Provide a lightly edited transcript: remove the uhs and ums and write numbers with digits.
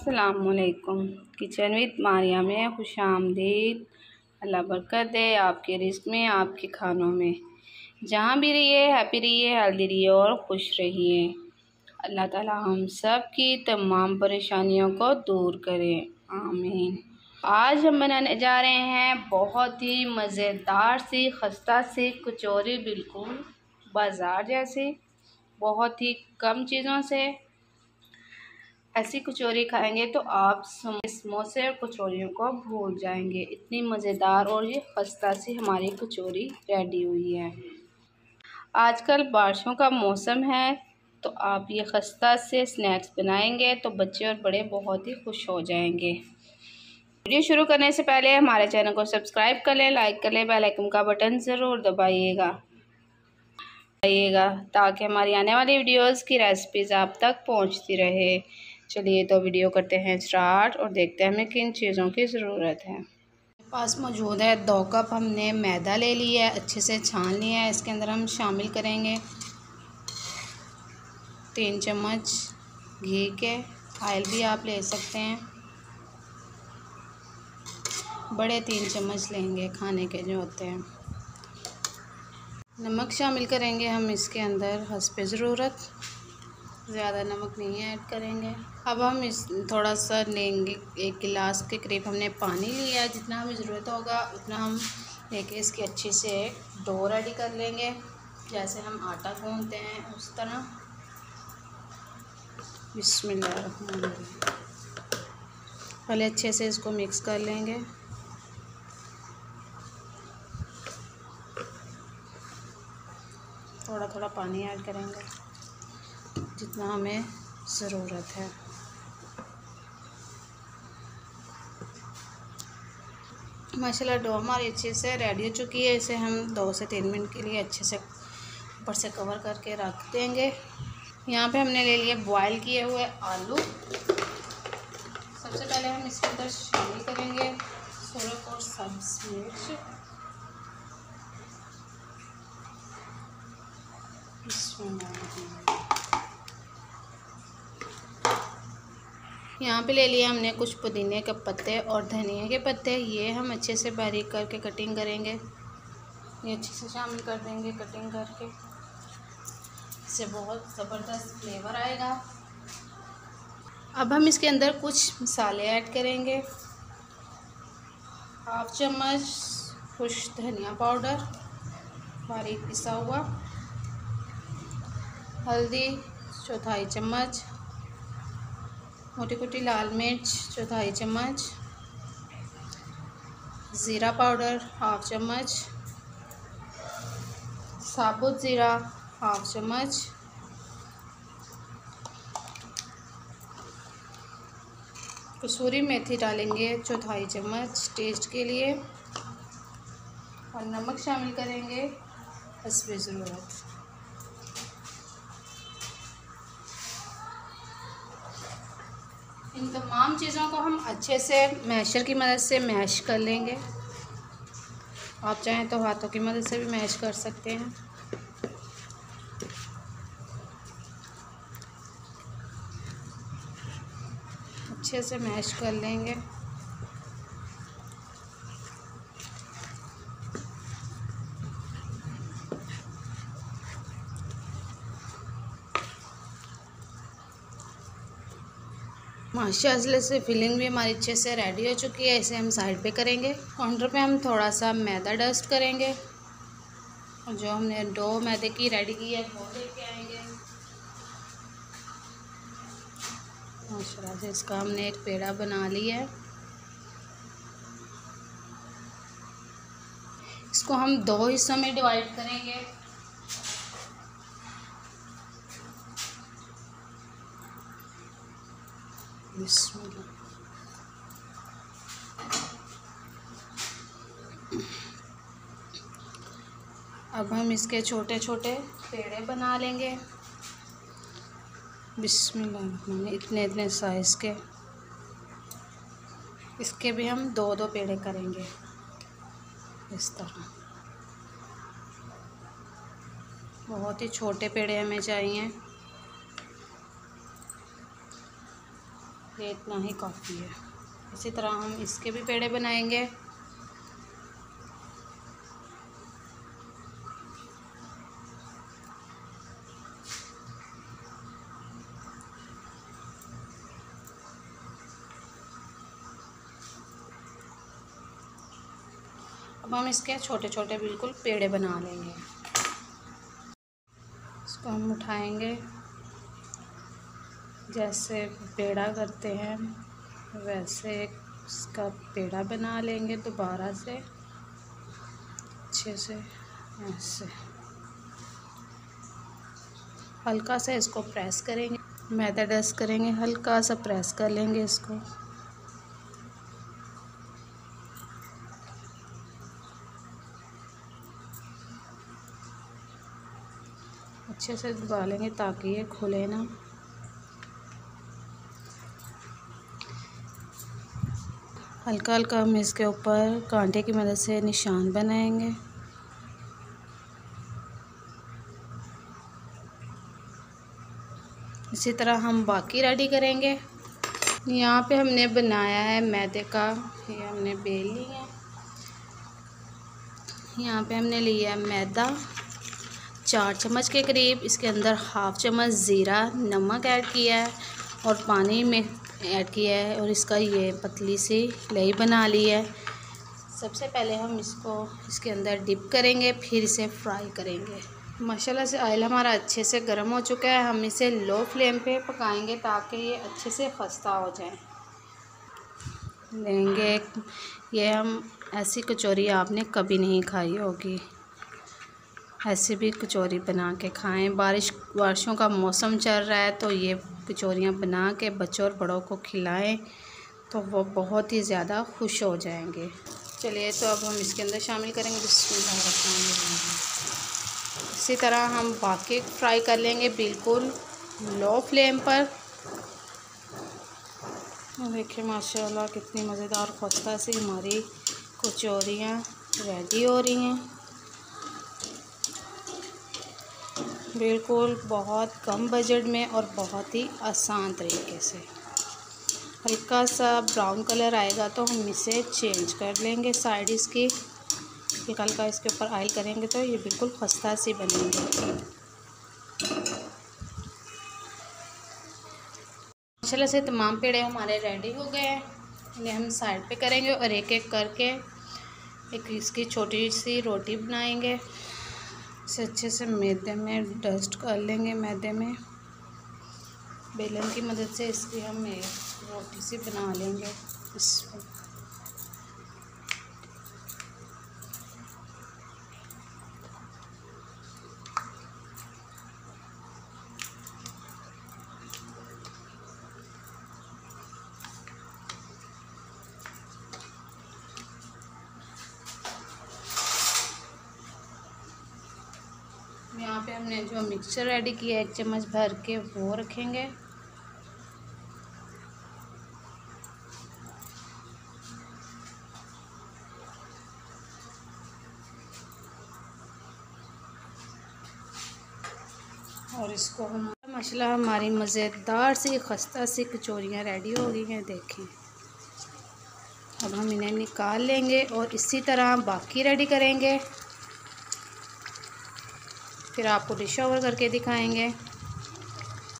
अस्सलामुअलैकुम। Kitchen with Maria में खुशामदीद। अल्लाह बरकत दे आपके रिज़्क़ में, आपके खानों में। जहाँ भी रहिए हैप्पी रहिए, हेल्दी रहिए और खुश रहिए। अल्लाह ताला हम सब की तमाम परेशानियों को दूर करे, आमीन। आज हम बनाने जा रहे हैं बहुत ही मज़ेदार सी खस्ता सी कचौरी, बिल्कुल बाज़ार जैसी, बहुत ही कम चीज़ों से ऐसी कचौरी खाएंगे तो आप समोसे और कचौरियों को भूल जाएंगे। इतनी मज़ेदार और ये खस्ता सी हमारी कचौरी रेडी हुई है। आजकल बारिशों का मौसम है तो आप ये खस्ता से स्नैक्स बनाएंगे तो बच्चे और बड़े बहुत ही खुश हो जाएंगे। वीडियो शुरू करने से पहले हमारे चैनल को सब्सक्राइब कर लें, लाइक कर लें, बेल आइकन का बटन ज़रूर दबाइएगा ताकि हमारी आने वाली वीडियोस की रेसिपीज़ आप तक पहुंचती रहे। चलिए तो वीडियो करते हैं स्टार्ट और देखते हैं हमें किन चीज़ों की ज़रूरत है। मेरे पास मौजूद है 2 कप हमने मैदा ले लिया है, अच्छे से छान लिया है। इसके अंदर हम शामिल करेंगे 3 चम्मच घी के, ऑयल भी आप ले सकते हैं, बड़े 3 चम्मच लेंगे खाने के जो होते हैं। नमक शामिल करेंगे हम इसके अंदर हस्बे ज़रूरत, ज़्यादा नमक नहीं ऐड करेंगे। अब हम इस थोड़ा सा लेंगे, 1 गिलास के करीब हमने पानी लिया है। जितना हमें ज़रूरत होगा उतना हम लेके इसकी अच्छी से डो रेडी कर लेंगे, जैसे हम आटा गूंथते हैं उस तरह। बिस्मिल्लाहिर्रहमानिर्रहीम। पहले अच्छे से इसको मिक्स कर लेंगे। थोड़ा थोड़ा पानी ऐड करेंगे जितना हमें ज़रूरत है। माशाल्लाह डो हमारी अच्छे से रेडी हो चुकी है। इसे हम 2 से 3 मिनट के लिए अच्छे से ऊपर से कवर करके रख देंगे। यहाँ पे हमने ले लिए बॉयल किए हुए आलू। सबसे पहले हम इसके अंदर शामिल करेंगे सुरख और सब्ज़ मिर्च। यहाँ पे ले लिया हमने कुछ पुदीने के पत्ते और धनिया के पत्ते। ये हम अच्छे से बारीक करके कटिंग करेंगे। ये अच्छे से शामिल कर देंगे कटिंग करके, इससे बहुत ज़बरदस्त फ्लेवर आएगा। अब हम इसके अंदर कुछ मसाले ऐड करेंगे। 1/2 चम्मच खुश धनिया पाउडर बारीक पिसा हुआ, हल्दी 1/4 चम्मच, मोटी मोटी लाल मिर्च 1/4 चम्मच, ज़ीरा पाउडर 1/2 चम्मच, साबुत ज़ीरा 1/2 चम्मच, कसूरी मेथी डालेंगे 1/4 चम्मच टेस्ट के लिए, और नमक शामिल करेंगे हस्बे ज़रूरत। इन तमाम चीज़ों को हम अच्छे से मैशर की मदद से मैश कर लेंगे। आप चाहें तो हाथों की मदद से भी मैश कर सकते हैं। अच्छे से मैश कर लेंगे। माशाल्लाह से फिलिंग भी हमारी अच्छे से रेडी हो चुकी है। इसे हम साइड पे करेंगे। काउंटर पे हम थोड़ा सा मैदा डस्ट करेंगे और जो हमने डो मैदे की रेडी की है वो लेके आएंगे। माशाल्लाह से इसका हमने एक पेड़ा बना लिया है। इसको हम 2 हिस्सों में डिवाइड करेंगे। अब हम इसके छोटे छोटे पेड़े बना लेंगे। बिस्मिल्लाह, इतने इतने साइज़ के। इसके भी हम 2-2 पेड़े करेंगे इस तरह। बहुत ही छोटे पेड़े हमें चाहिए। ये इतना ही काफ़ी है। इसी तरह हम इसके भी पेड़े बनाएंगे। अब हम इसके छोटे छोटे बिल्कुल पेड़े बना लेंगे। इसको हम उठाएंगे, जैसे पेड़ा करते हैं वैसे इसका पेड़ा बना लेंगे दोबारा से अच्छे से। ऐसे हल्का सा इसको प्रेस करेंगे, मैदा डस्ट करेंगे, हल्का सा प्रेस कर लेंगे इसको। अच्छे से दबा लेंगे ताकि ये खुले ना। हल्का हल्का हम इसके ऊपर कांटे की मदद से निशान बनाएंगे। इसी तरह हम बाकी रेडी करेंगे। यहाँ पे हमने बनाया है मैदे का, ये हमने बेल लिया है। यहाँ पे हमने लिया है मैदा 4 चम्मच के करीब। इसके अंदर हाफ़ चम्मच ज़ीरा नमक ऐड किया है और पानी में ऐड किया है और इसका ये पतली सी लेई बना ली है। सबसे पहले हम इसको इसके अंदर डिप करेंगे, फिर इसे फ्राई करेंगे। माशाल्लाह से ऑयल हमारा अच्छे से गर्म हो चुका है। हम इसे लो फ्लेम पे पकाएंगे ताकि ये अच्छे से खस्ता हो जाए। लेंगे ये हम ऐसी कचौरी आपने कभी नहीं खाई होगी, ऐसे भी कचौरी बना के खाएं। बारिशों का मौसम चल रहा है तो ये कचौरियाँ बना के बच्चों और बड़ों को खिलाएं तो वो बहुत ही ज़्यादा खुश हो जाएंगे। चलिए तो अब हम इसके अंदर शामिल करेंगे। बिस्मिल्लाह। इसी तरह हम बाकी फ्राई कर लेंगे बिल्कुल लो फ्लेम पर। देखिए माशाल्लाह कितनी मज़ेदार खस्ता सी हमारी कचौरियाँ रेडी हो रही हैं। बिल्कुल बहुत कम बजट में और बहुत ही आसान तरीके से। हल्का सा ब्राउन कलर आएगा तो हम इसे चेंज कर लेंगे साइड इसकी। हल्का इसके ऊपर ऑयल करेंगे तो ये बिल्कुल खस्ता सी बनेंगे। माशाल्लाह से तमाम पेड़े हमारे रेडी हो गए हैं। इन्हें हम साइड पे करेंगे और एक एक करके एक इसकी छोटी सी रोटी बनाएंगे। इसे अच्छे से मैदे में डस्ट कर लेंगे। मैदे में बेलन की मदद से इसकी हम एक रोटी सी बना लेंगे। इसमें यहाँ पे हमने जो मिक्सचर रेडी किया है 1 चम्मच भर के वो रखेंगे। और इसको हम माशाल्लाह हमारी मज़ेदार सी खस्ता सी कचौरियाँ रेडी हो गई हैं। देखें अब हम इन्हें निकाल लेंगे और इसी तरह बाकी रेडी करेंगे, फिर आपको डिश ओवर करके दिखाएंगे।